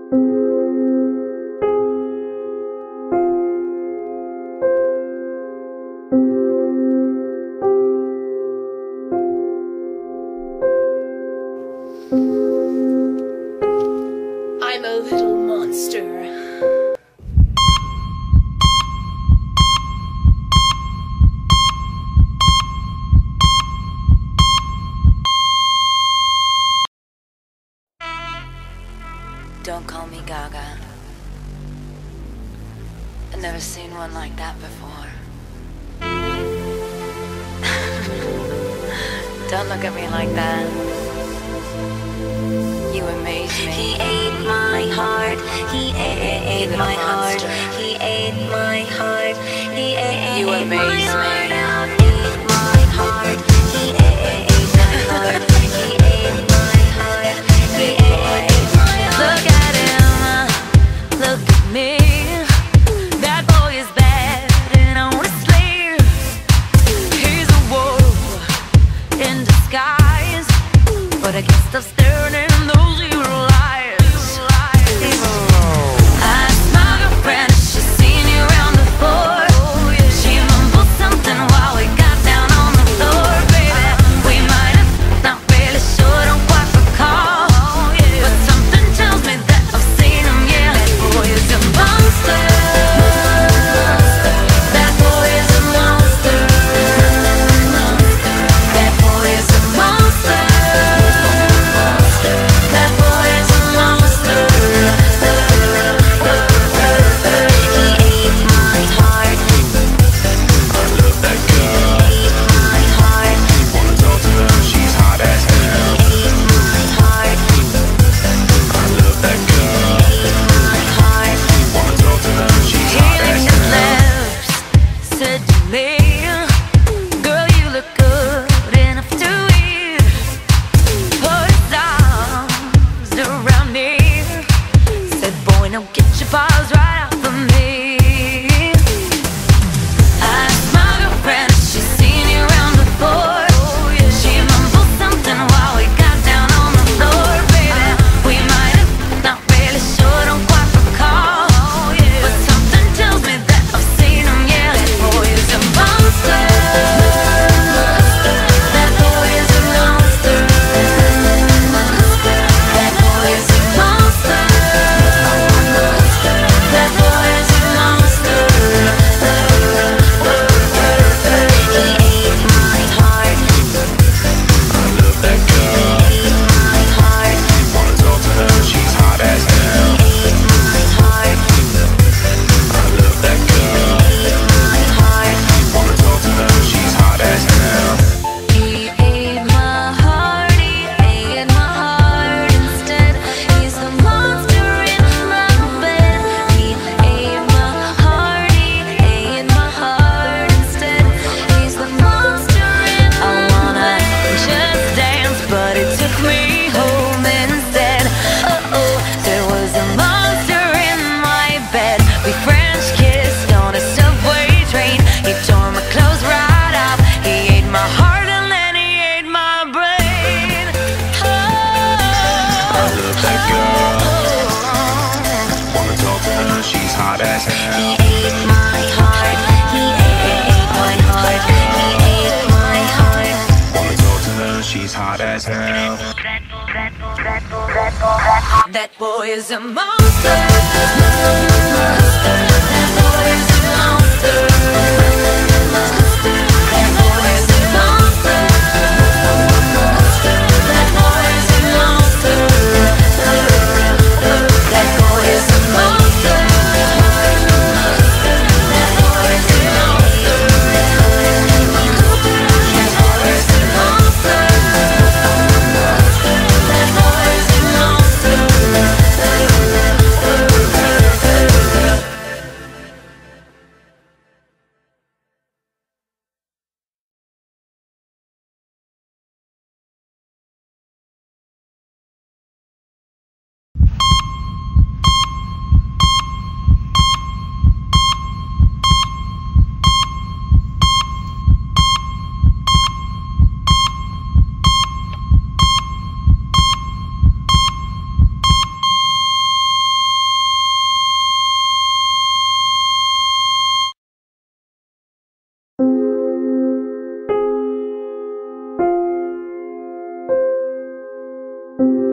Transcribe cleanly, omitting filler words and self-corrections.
I'm a little monster. Don't call me Gaga. I've never seen one like that before. Don't look at me like that. You amaze me. He ate my heart. He ate my heart. He ate my heart. He ate You amaze my me. heart out. Ate my heart. He ate my heart. He ate my heart. He ate my heart. Look at him, look at me. That boy is bad and honestly, he's a wolf in disguise. But I can't stop staring in those evil eyes. I asked my girlfriend if she's seen you around before. She mumbled something while we got down on the floor. Baby, we might have, not really sure, don't quite recall. But something tells me that I've seen him, yeah. That boy is a monster. That boy is a monster. That boy is a monster. That boy is a monster. He ate my heart. I love that girl. He ate my heart. Wanna talk to her, she's hot as hell. He ate my heart. I love that girl. He ate my heart. Wanna talk to her, she's He hot as licked his hell. lips, said to me, girl, you look good enough to eat. Put his arms around me, said, boy, now get your paws right off of me. I asked my girlfriend if she's seen you around before. She mumbled something while we got down on the floor. Baby, we might have, not really sure, don't quite recall. But something tells me that I've seen him, yeah. That boy is a monster. That boy is a monster. That boy is a monster. That boy is a monster. He ate my heart. I love that girl. He ate my heart. Wanna talk to her, she's hot as hell. He ate my heart. I love that girl. He ate my heart. Wanna talk to her, she's hot as hell. He ate my heart, he ate my heart instead. He's the monster in my bed. He ate my heart, he ate my heart instead. He's the monster in my bed. I wanna just dance, but it took me home instead. Oh, there was a monster in my bed. We French kissed on a subway train. He tore my clothes right off. He ate my heart and then he ate my brain. I love that girl. Wanna talk to her, she's hot as He hell. ate my heart. He ate my heart. He ate my heart. Wanna talk to her, she's hot as hell. That boy is a monster. That boy is a monster. That boy is a monster. That boy is a monster. That boy is a monster. That boy is a monster. That boy is a monster. That boy is a monster. Bye.